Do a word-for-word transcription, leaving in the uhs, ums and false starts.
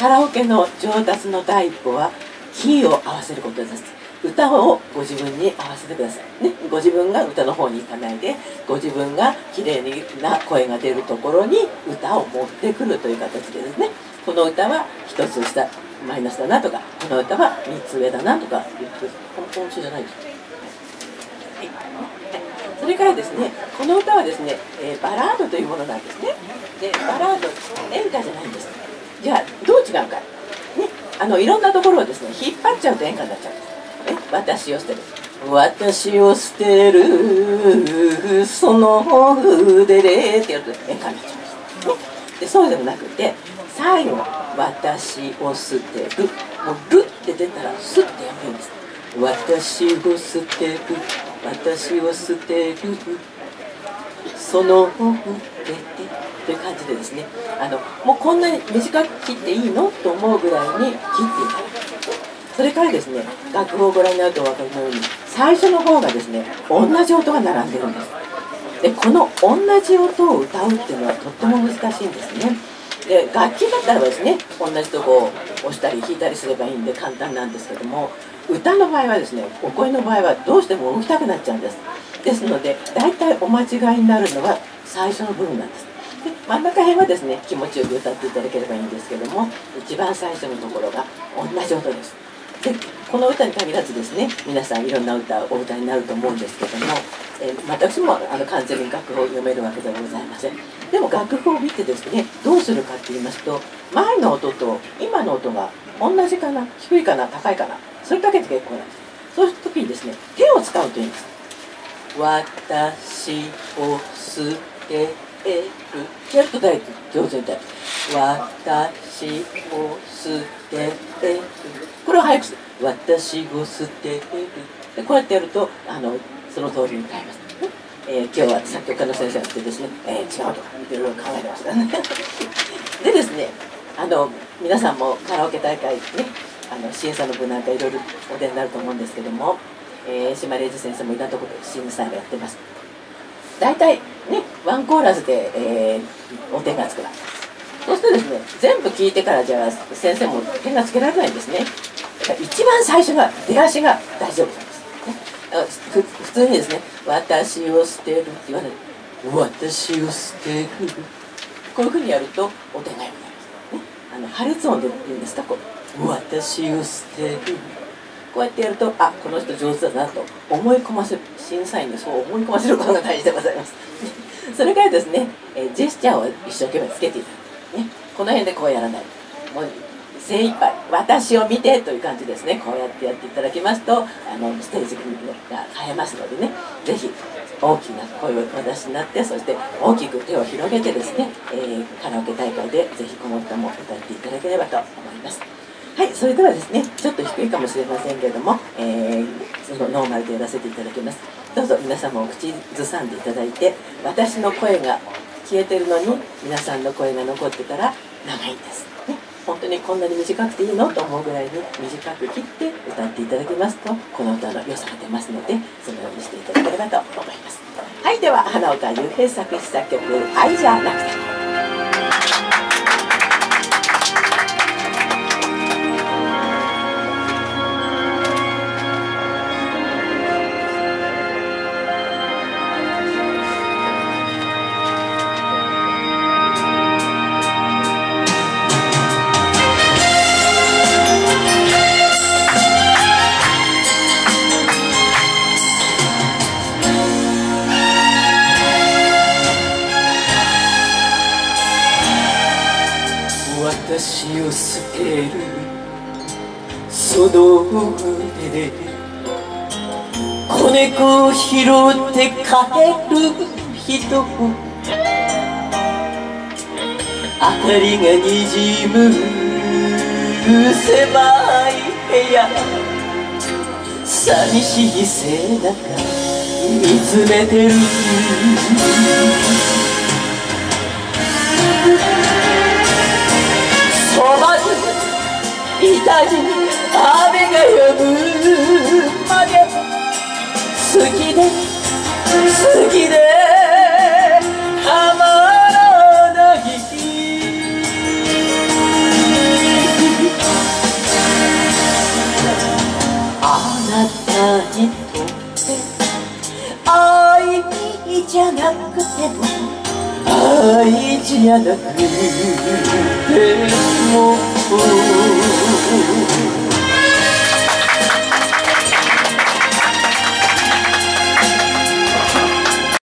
カラオケの上達の第一歩はキーを合わせることです。歌をご自分に合わせてください、ね、ご自分が歌の方に行かないで、ご自分が綺麗な声が出るところに歌を持ってくるという形でですね、この歌はひとつ下マイナスだなとか、この歌はみっつ上だなとか言って、本当にじゃないです、はいはい、それからですね、この歌はですね、えー、バラードというものなんですね。でバラード演歌じゃないんです。じゃあどう違うか、ね、あのいろんなところをですね引っ張っちゃうと演歌になっちゃうんです。ね、私を捨てる、私を捨てるその腕でってやると演歌になっちゃうんです、ね、でそうでもなくて、最後「私を捨てる」もう「る」って出たらスッてやめるんです。私を捨てる、私を捨てるその腕でという感じでですね、あのもうこんなに短く切っていいのと思うぐらいに切っていただく。それからですね、楽譜をご覧になるとお分かりのように、最初の方がですね同じ音が並んでるんです。でこの同じ音を歌うっていうのはとっても難しいんですね。で楽器だったらばですね、同じとこを押したり弾いたりすればいいんで簡単なんですけども、歌の場合はですね、お声の場合はどうしても動きたくなっちゃうんです。ですので大体お間違いになるのは最初の部分なんです。で真ん中辺はですね気持ちよく歌っていただければいいんですけども、一番最初のところが同じ音です。でこの歌に限らずですね、皆さんいろんな歌をお歌になると思うんですけども、えー、私もあの完全に楽譜を読めるわけではございません。でも楽譜を見てですね、どうするかって言いますと、前の音と今の音が同じかな、低いかな、高いかな、それだけで結構なんです。そういう時にですね、手を使うといいんです。私を捨てるやると大体上手に歌う。私を捨てる、これを早くする。私を捨てるでこうやってやるとあのその通りに歌います、ねえー、今日は作曲家の先生が来てですね、えー、違うとかいろいろ考えてましたねでですね、あの皆さんもカラオケ大会ね、あの審査の部なんかいろいろお出になると思うんですけども、えー、島礼二先生もいろんなところで審査をやってます。大体ねワンコーラスで、えー、お点がつくわけです。そうするとですね、全部聞いてからじゃあ先生も点がつけられないんですね。だから一番最初が出足が大丈夫なんです、ね、普通にですね「私を捨てる」って言わない「私を捨てる」こういうふうにやるとお点が良くなります、ね、あの破裂音で言うんですか、こう「私を捨てる」こうやってやると、あ、この人上手だなと思い込ませる、審査員にそう思い込ませることが大事でございますそれからですね、えジェスチャーを一生懸命つけていただく、ね、この辺でこうやらない、もう精一杯私を見てという感じですね。こうやってやっていただきますと、あのステージが変えますのでね、ぜひ大きな声をお出しになって、そして大きく手を広げてですね、えー、カラオケ大会でぜひこの歌も歌っていただければと思います。はい、それではですね、ちょっと低いかもしれませんけれども、えー、そのノーマルでやらせていただきます。どうぞ皆様お口ずさんでいただいて、私の声が消えてるのに皆さんの声が残ってたら長いんです、ね、本当にこんなに短くていいのと思うぐらいに短く切って歌っていただけますと、この歌の良さが出ますので、そのようにしていただければと思います。はい、では花岡雄平作詞作曲「愛じゃなくて」。私を捨てるその腕で子猫を拾って帰る人、明かりがにじむ狭い部屋、寂しい背中見つめてる痛い雨が止むまで好きで好きでたまらないにとって愛じゃなくても愛じゃなくても